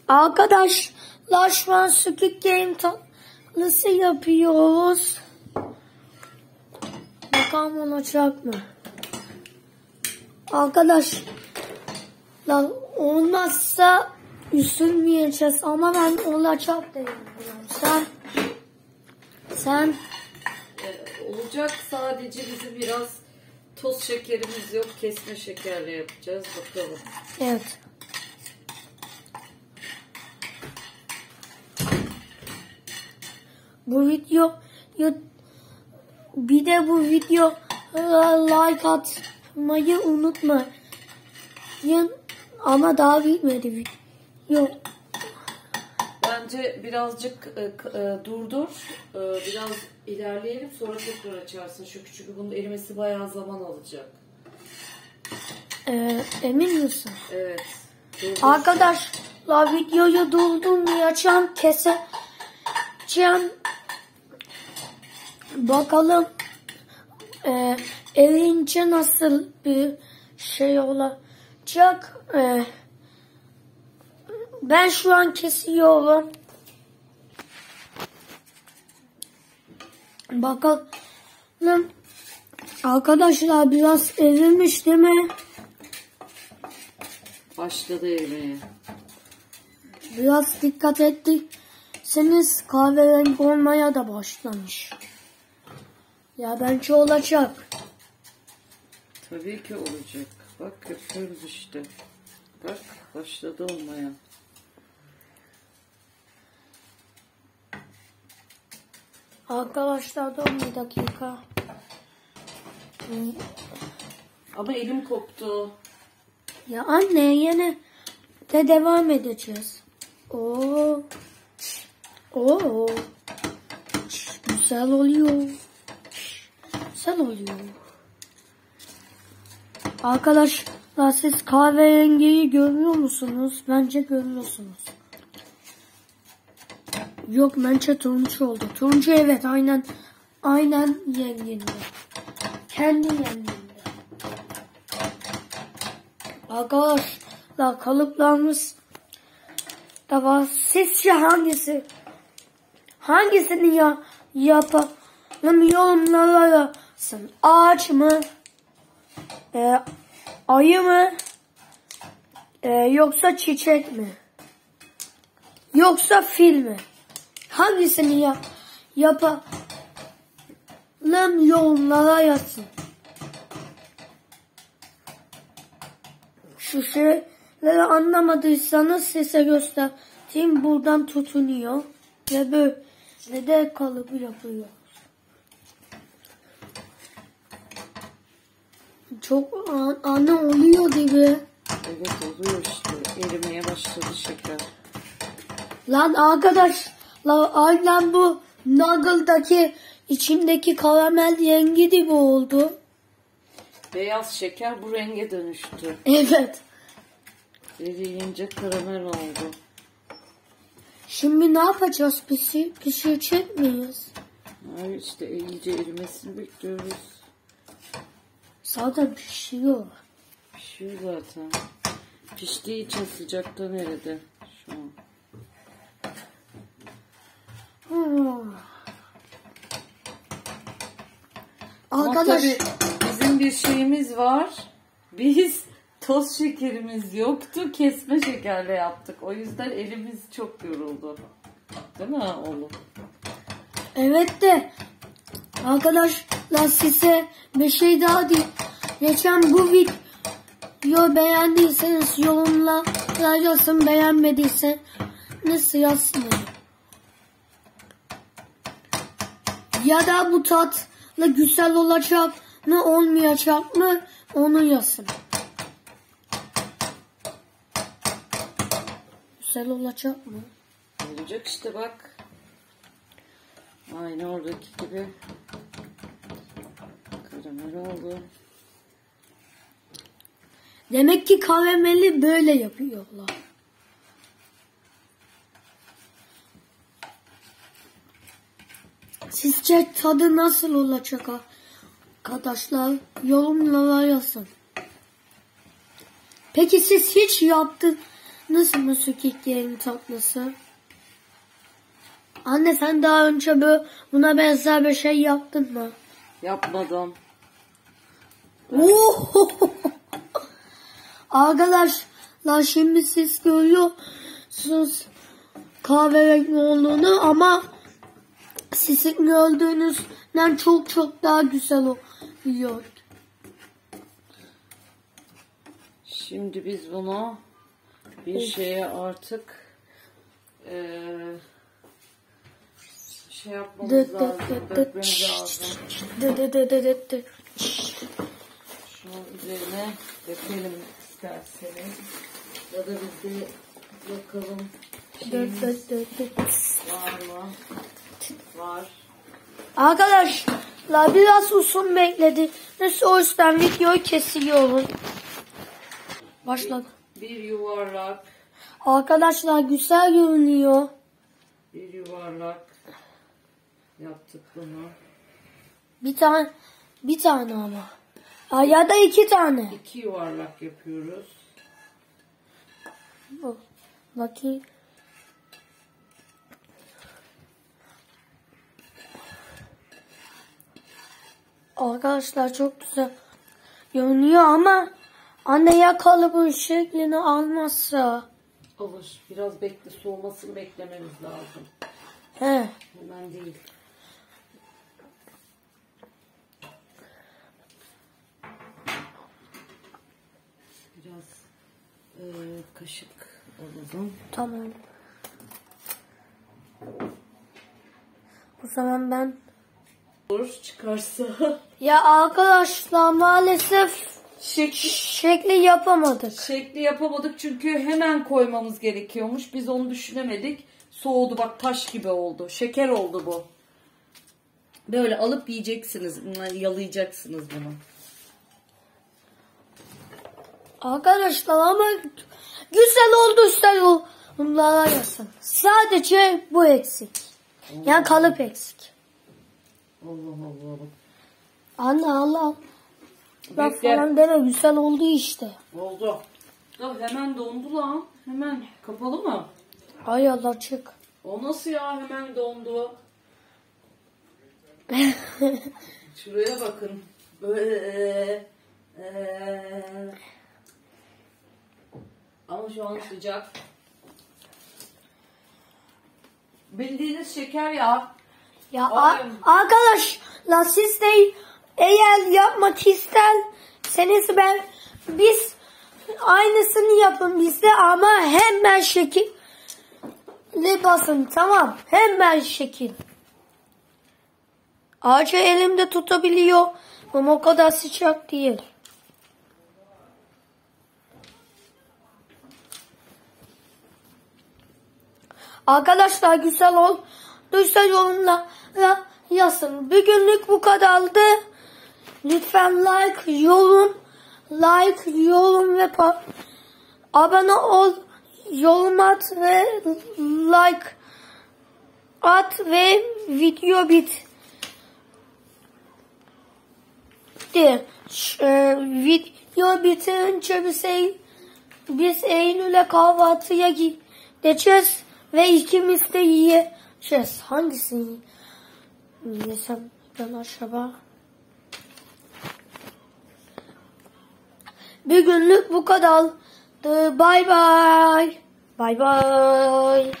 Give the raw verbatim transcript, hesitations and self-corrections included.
Arkadaşlar şu an Squid Game tatlısı yapıyoruz. Bakalım olacak mı? Arkadaşlar olmazsa üzülmeyeceğiz ama ben olacak diyorum. Sen sen ee, olacak, sadece bizim biraz toz şekerimiz yok, kesme şekerle yapacağız, bakalım. Evet. Bu video bir de bu video like atmayı unutmayın. Ama daha bitmedi video. Bence birazcık e, e, durdur, e, biraz ilerleyelim, sonra tekrar açarsın. Çünkü çünkü bunun erimesi bayağı zaman alacak. Ee, emin misin? Evet. Durdur. Arkadaşlar videoyu durdurmayacağım, keseceğim. Bakalım e, erince nasıl bir şey olacak. E, ben şu an kesiyorum. Bakalım. Arkadaşlar biraz erilmiş değil mi? Başladı erimeye. Biraz dikkat ettiyseniz kahverengi olmaya da başlamış. Ya bence olacak. Tabii ki olacak. Bak yapıyoruz işte. Bak başladı olmaya. Arkadaşlar dur bir dakika. Ama elim koptu. Ya anne yine de devam edeceğiz. Oo. Oo. Güzel oluyor. Güzel oluyor. Arkadaşlar siz kahverengiyi görüyor musunuz? Bence görüyorsunuz. Yok bence turuncu oldu. Turuncu evet aynen aynen yenginde. Kendi yenginde. Arkadaşlar kalıplarımız da var. Sizce hangisi? Hangisini ya yapalım yorumlara yazın. Ağaç mı? E, ayı mı? E, yoksa çiçek mi? Yoksa fil mi? Hangisini ya yapalım yorumlara yazın. Şu şeyleri anlamadıysanız size göstereyim. Buradan tutunuyor ve böyle de kalıbı yapıyor. Çok an ana oluyor gibi. Evet oluyor işte. Erimeye başladı şeker. Lan arkadaşlar aynen bu Nuggle'daki içindeki karamel rengi gibi oldu. Beyaz şeker bu renge dönüştü. Evet. Eriyince karamel oldu. Şimdi ne yapacağız? Pişir, pişirecek miyiz? Hayır işte iyice erimesini bekliyoruz. Zaten pişiyor. Pişiyor zaten. Piştiği için sıcaktan eridi şu an. Hmm. Arkadaş, bizim bir şeyimiz var. Biz toz şekerimiz yoktu. Kesme şekerle yaptık. O yüzden elimiz çok yoruldu. Değil mi oğlum? Evet de arkadaşlar size bir şey daha diyeyim. Geçen bu video beğendiyseniz yorumlara yazın. Beğenmediyseniz yazmayın. Ya da bu tatlı güzel olacak mı olmayacak mı onu yazın. Güzel olacak mı? Olacak işte bak. Aynı oradaki gibi. Karamel oldu. Demek ki karameli böyle yapıyorlar. Sizce tadı nasıl olacak arkadaşlar? Yorumlara yazın. Peki siz hiç yaptınız Nasıl mı söküklerin tatlısı? Anne sen daha önce böyle buna benzer bir şey yaptın mı? Yapmadım. Oo! Arkadaşlar şimdi siz görüyorsunuz kahverengi olduğunu ama sizin gördüğünüzden çok çok daha güzel oluyor. Şimdi biz bunu bir şeye artık eee şey yapmamız Dıt dıt lazım, dıt dıt. dökmemiz lazım. Dı dı dı dı dı dı. Şunun üzerine dökelim isterseniz. Ya da biz de bakalım Dı şeyimiz dı dı dı. var mı? Var. Arkadaşlar biraz uzun bekledi. Nasıl o yüzden videoyu kesiyorum. Başladı. Bir yuvarlak, Arkadaşlar güzel görünüyor. bir yuvarlak yaptık bunu. Bir tane bir tane ama. Ya, ya da iki tane. İki yuvarlak yapıyoruz. Bu. Bakayım. Arkadaşlar çok güzel görünüyor ama anne ya kalıbın şeklini almazsa. Olur. Biraz bekle, soğumasını beklememiz lazım. He. Hemen değil. Biraz e, kaşık alalım. Tamam. O zaman ben Olur çıkarsa. ya arkadaşlar maalesef Şekli, şekli yapamadık. şekli yapamadık çünkü hemen koymamız gerekiyormuş. Biz onu düşünemedik. Soğudu, bak taş gibi oldu. Şeker oldu bu. Böyle alıp yiyeceksiniz. Yalayacaksınız bunu. Arkadaşlar ama güzel olduysa bunlara yazın. Sadece bu eksik. Yani kalıp eksik. Allah Allah. Anne Allah. Bak Bekle. falan deme güzel oldu işte. Oldu. Ya hemen dondu lan. Hemen kapalı mı? Ay Allah çık. O nasıl ya, hemen dondu. Şuraya bakın. Böyle. Ee, ama şu an sıcak. Bildiğiniz şeker ya. Ya Ay. a- arkadaşlar siz de eğer yapmak isterseniz ben biz aynısını yapın bizde ama hemen şekil basın, tamam, hemen şekil. Ağacı elimde tutabiliyor ama o kadar sıcak değil. Arkadaşlar güzel olduysa yorumlara yazın. Bugünlük bu kadardı. Lütfen like, yorum, like, yorum ve pa- abone ol, yorum at ve like at ve video bit. Ş- e, video bitince biz, Ey- biz Eylül'e kahvaltıya gideceğiz ve ikimiz de yiyeceğiz. Hangisini yesem ben acaba? Bugünlük bu kadar. Bye bye. Bye bye.